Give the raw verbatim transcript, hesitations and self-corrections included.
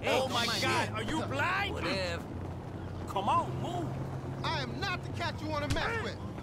Hey, oh my God, are you blind? Whatever. Come on, move. I am not the cat you want to mess with.